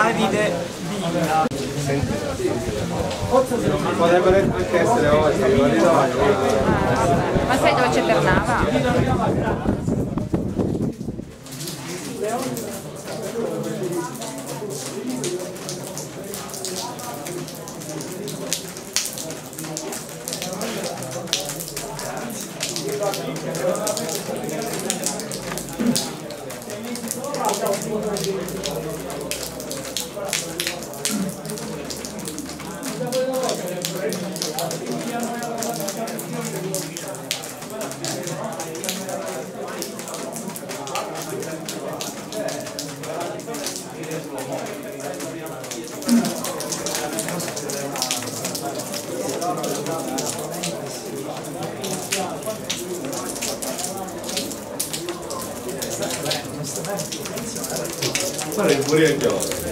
Davide Villa. Potrebbero anche essere oggi, ma sai dove c'è Ternava? Guarda che pure io.